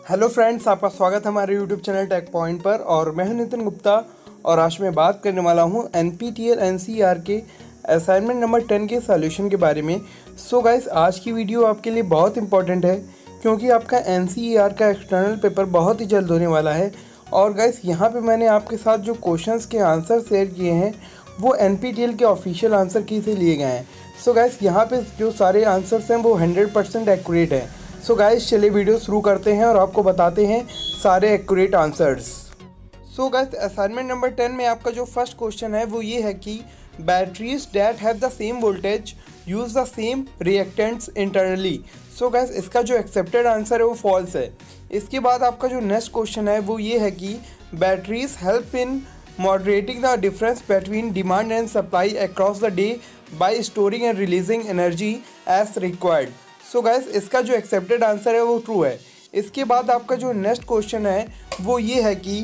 Hello friends, आपका स्वागत है हमारे यूट्यूब चैनल टेक पॉइंट पर। और मैं हूं नितिन गुप्ता और आज मैं बात करने वाला हूं NPTEL NCER के असाइनमेंट नंबर 10 के सॉल्यूशन के बारे में। सो गाइस, आज की वीडियो आपके लिए बहुत इंपॉर्टेंट है क्योंकि आपका NCER का एक्सटर्नल पेपर बहुत ही जल्द होने वाला है। और गाइस, यहाँ पे मैंने आपके साथ जो क्वेश्चंस के आंसर शेयर किए हैं वो NPTEL के ऑफिशियल आंसर की से लिए गए हैं। सो गाइस, यहाँ पे जो सारे आंसर्स हैं वो 100% एक्यूरेट हैं। सो गाइस, चलिए वीडियो शुरू करते हैं और आपको बताते हैं सारे accurate answers. So guys, assignment number 10 में आपका जो फर्स्ट क्वेश्चन है वो ये है कि batteries that have the same voltage use the same reactants internally. So guys, इसका जो एक्सेप्टेड आंसर है वो फॉल्स है। इसके बाद आपका जो नेक्स्ट क्वेश्चन है वो ये है कि batteries help in moderating the difference between demand and supply across the day by storing and releasing energy as required. So guys, इसका जो accepted answer है वो true है। इसके बाद आपका जो next question है वो ये है कि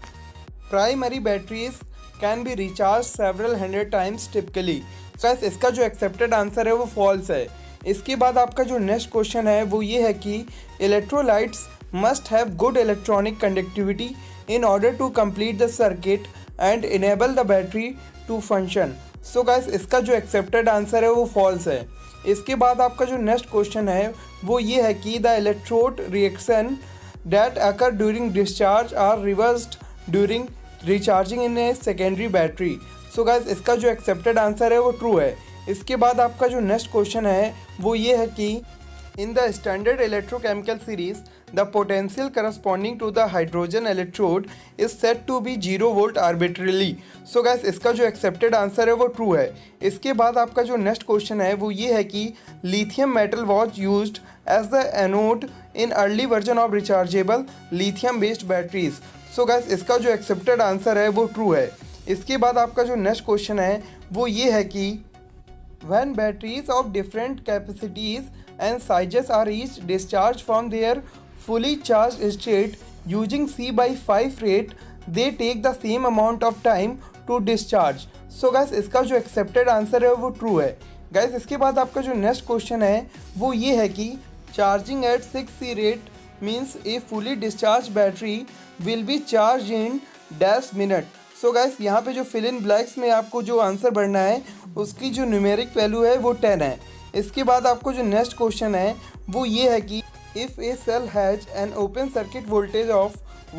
primary batteries can be recharged several hundred times typically. So guys, इसका जो accepted answer है वो false है। इसके बाद आपका जो next question है वो ये है कि electrolytes must have good electronic conductivity in order to complete the circuit and enable the battery to function. So guys, इसका जो accepted answer है वो false है। इसके बाद आपका जो next question है वो ये है कि the electrode reaction that occur during discharge are reversed during recharging in a secondary battery. So guys, इसका जो accepted answer है वो true है। इसके बाद आपका जो next question है वो ये है कि in the standard electrochemical series, the potential corresponding to the hydrogen electrode is said to be 0 volt arbitrarily. So guys, इसका जो accepted answer है वो true है। इसके बाद आपका जो next question है वो ये है कि lithium metal was used as the anode in early version of rechargeable lithium based batteries. So guys, इसका जो accepted answer है वो true है। इसके बाद आपका जो next question है वो ये है कि when batteries of different capacities and sizes are each discharged from their fully charged state using C/5 rate, they take the same amount of time to discharge. So guys, इसका जो accepted answer है वो true है। guys, इसके बाद आपका जो next question है वो ये है कि charging at 6C rate means a fully discharged battery will be charged in dash minute. So guys, यहाँ पे जो fill in blanks में आपको जो आंसर भरना है उसकी जो न्यूमेरिक वैल्यू है वो 10 है। इसके बाद आपको जो नेक्स्ट क्वेश्चन है वो ये है कि if a cell has an open circuit voltage of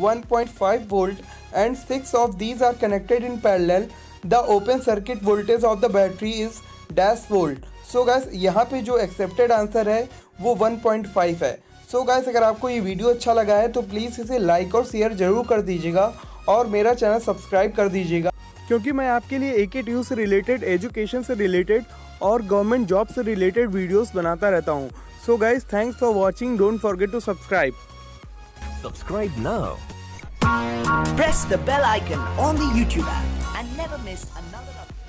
1.5 volt and 6 of these are connected in parallel, the open circuit voltage of the battery is dash volt. So guys, यहाँ पे जो accepted answer है वो 1.5 है। So guys, अगर आपको ये video अच्छा लगा है तो प्लीज़ इसे लाइक और शेयर ज़रूर कर दीजिएगा और मेरा चैनल सब्सक्राइब कर दीजिएगा क्योंकि मैं आपके लिए AKTU से रिलेटेड, एजुकेशन से रिलेटेड और गवर्नमेंट जॉब से रिलेटेड वीडियोस बनाता रहता हूँ। So guys, thanks for watching. Don't forget to subscribe. Subscribe now. Press the bell icon on the YouTube app and never miss another update.